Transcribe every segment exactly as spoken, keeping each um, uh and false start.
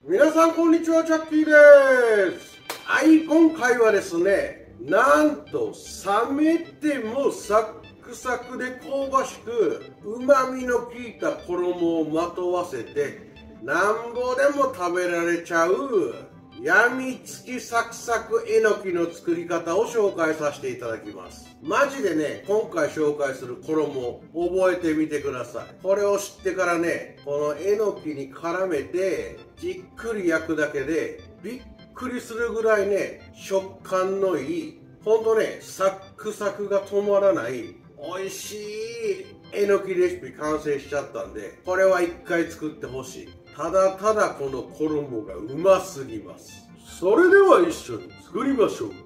皆さんこんにちは、チャッキーです。はい、今回はですね、なんと冷めてもサックサクで香ばしく旨味の効いた衣をまとわせてなんぼでも食べられちゃうやみつきサクサクえのきの作り方を紹介させていただきます。マジでね、今回紹介する衣覚えてみてください。これを知ってからね、このえのきに絡めてじっくり焼くだけでびっくりするぐらいね、食感のいい、ほんとね、サックサクが止まらない美味しいえのきレシピ完成しちゃったんで、これは一回作ってほしい。ただただこの衣がうますぎます。それでは一緒に作りましょう。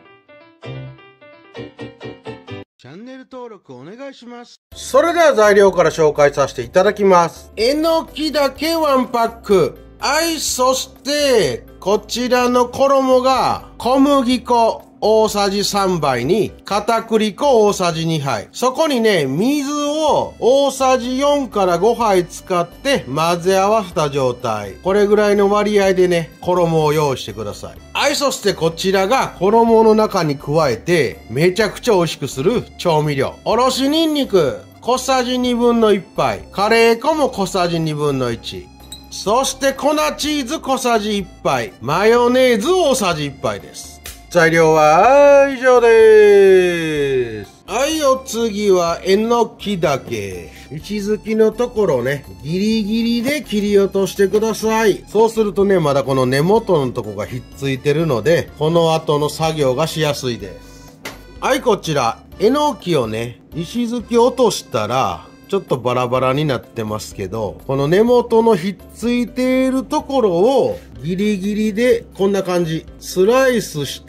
チャンネル登録お願いします。それでは材料から紹介させていただきます。えのきだけワンパック。はい、そしてこちらの衣が小麦粉大さじさんばいに片栗粉大さじにはい。そこにね、水を大さじよんからごはい使って混ぜ合わせた状態。これぐらいの割合でね、衣を用意してください。はい、そしてこちらが衣の中に加えてめちゃくちゃ美味しくする調味料。おろしニンニク小さじにぶんのいっぱい。カレー粉も小さじにぶんのいち。そして粉チーズ小さじいっぱい。マヨネーズ大さじいっぱいです。材料は以上です。はい、お次はえのきだけ。石突きのところをね、ギリギリで切り落としてください。そうするとね、まだこの根元のとこがひっついてるので、この後の作業がしやすいです。はい、こちら。えのきをね、石突き落としたら、ちょっとバラバラになってますけど、この根元のひっついているところをギリギリでこんな感じスライスして、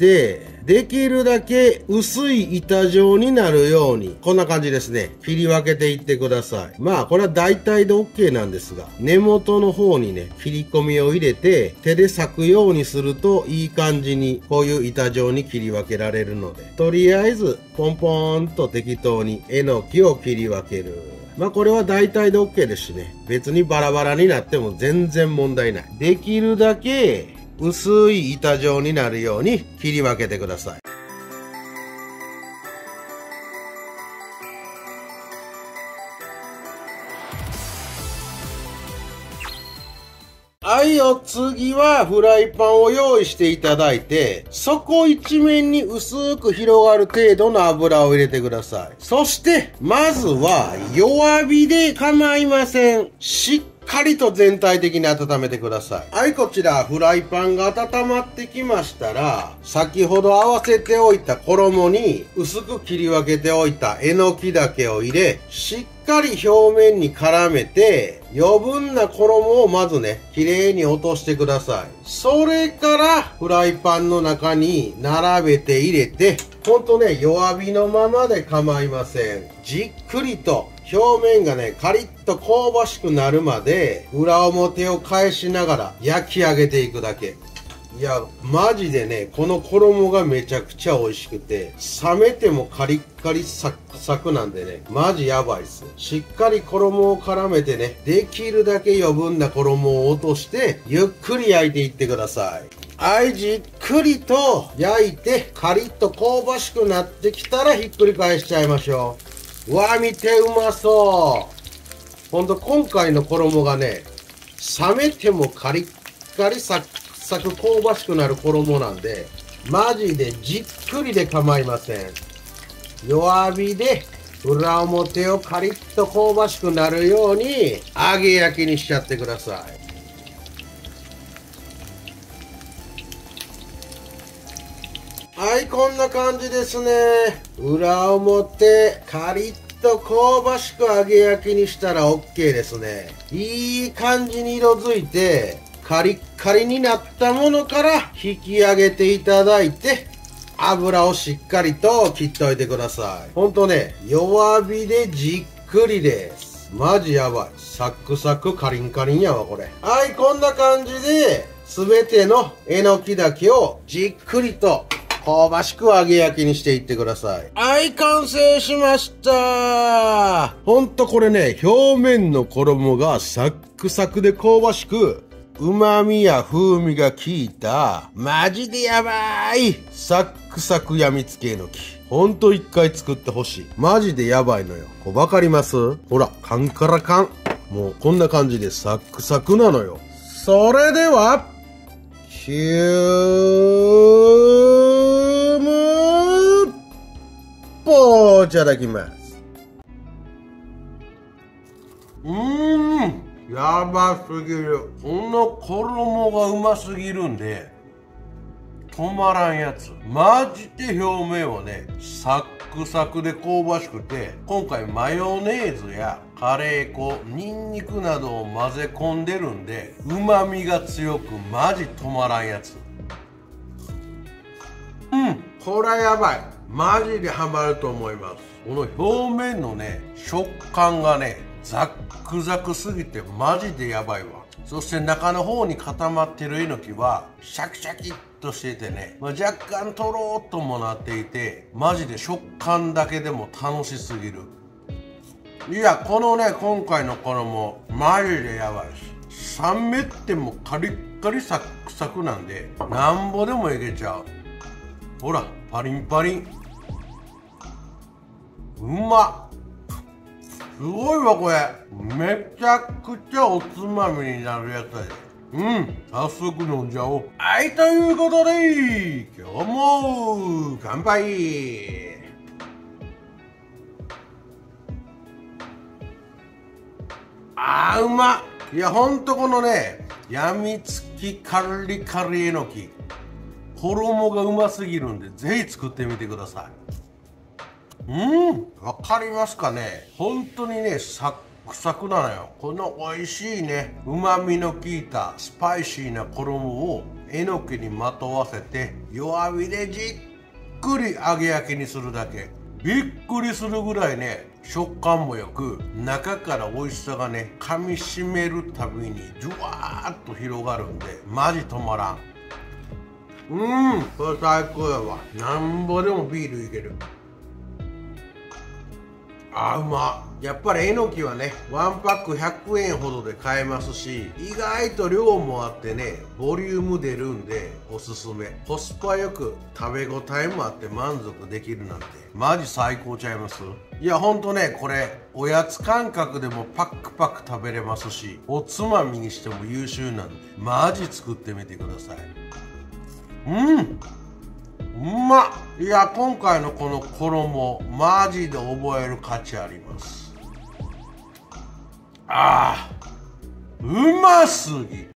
できるだけ薄い板状になるようにこんな感じですね、切り分けていってください。まあこれは大体で OK なんですが、根元の方にね切り込みを入れて手で裂くようにするといい感じにこういう板状に切り分けられるので、とりあえずポンポンと適当にえのきを切り分ける。まあこれは大体で OK ですしね。別にバラバラになっても全然問題ない。できるだけ薄い板状になるように切り分けてください。はい、お次はフライパンを用意していただいて、底一面に薄く広がる程度の油を入れてください。そして、まずは弱火で構いません。しっかりと全体的に温めてください。はい、こちらフライパンが温まってきましたら、先ほど合わせておいた衣に薄く切り分けておいたえのきだけを入れ、しっかり表面に絡めて余分な衣をまずね、綺麗に落としてください。それからフライパンの中に並べて入れて、ほんとね、弱火のままで構いません。じっくりと表面がね、カリッと香ばしくなるまで裏表を返しながら焼き上げていくだけ。いや、マジでね、この衣がめちゃくちゃ美味しくて、冷めてもカリッカリサクサクなんでね、マジやばいっす。しっかり衣を絡めてね、できるだけ余分な衣を落として、ゆっくり焼いていってください。はい、じっくりと焼いて、カリッと香ばしくなってきたらひっくり返しちゃいましょう。うわ、見てうまそう。ほんと今回の衣がね、冷めてもカリッカリサクサク香ばしくなる衣なんで、マジでじっくりで構いません。弱火で裏表をカリッと香ばしくなるように揚げ焼きにしちゃってください。はい、こんな感じですね。裏表カリッと香ばしく揚げ焼きにしたら OK ですね。いい感じに色づいてカリッカリになったものから引き上げていただいて、油をしっかりと切っておいてください。ほんとね、弱火でじっくりです。マジやばい。サクサクカリンカリンやわこれ。はい、こんな感じで全てのえのきだけをじっくりと香ばしく揚げ焼きにしていってください。はい、完成しました。ほんとこれね、表面の衣がサックサクで香ばしく、 旨味や風味が効いた、マジでやばいサックサクやみつきえのき。ほんと一回作ってほしい。マジでやばいのよ。こうわかります？ほら、カンカラカン。もうこんな感じでサックサクなのよ。それでは、ヒュームポーいただきます。うーん、やばすぎる。この衣がうますぎるんで止まらんやつ。マジで表面はね、サックサクで香ばしくて、今回マヨネーズやカレー粉、ニンニクなどを混ぜ込んでるんで、旨味が強くマジ止まらんやつ。うん、これはやばい。マジでハマると思います。この表面のね、食感がね、ザックザクすぎてマジでやばいわ。そして中の方に固まってるえのきはシャキシャキっとしててね、まあ、若干とろーっともなっていて、マジで食感だけでも楽しすぎる。いや、このね、今回の衣マジでやばいです。冷めてもカリッカリサックサクなんでなんぼでもいけちゃう。ほら、パリンパリン。うまっ。すごいわこれ。めちゃくちゃおつまみになるやつだよ。うん、早速飲んじゃおう。はい、ということで今日も乾杯。あーうまっ。いやほんとこのね、やみつきカリカリえのき、衣がうますぎるんでぜひ作ってみてください。うん、わかりますかね。本当にね、サックサクなのよ。この美味しいね、旨味の効いたスパイシーな衣をえのきにまとわせて弱火でじっくり揚げ焼きにするだけ。びっくりするぐらいね、食感もよく、中から美味しさがね、噛みしめるたびにジュワーっと広がるんでマジ止まらん。うん、これ最高やわ。なんぼでもビールいける。あーうまっ。やっぱりえのきはね、ワンパックひゃくえんほどで買えますし、意外と量もあってね、ボリューム出るんでおすすめ。コスパよく食べ応えもあって満足できるなんてマジ最高ちゃいます？いやほんとね、これおやつ感覚でもパックパク食べれますし、おつまみにしても優秀なんでマジ作ってみてください。うん、うまっ。いや今回のこの衣マジで覚える価値あります。あーうますぎ。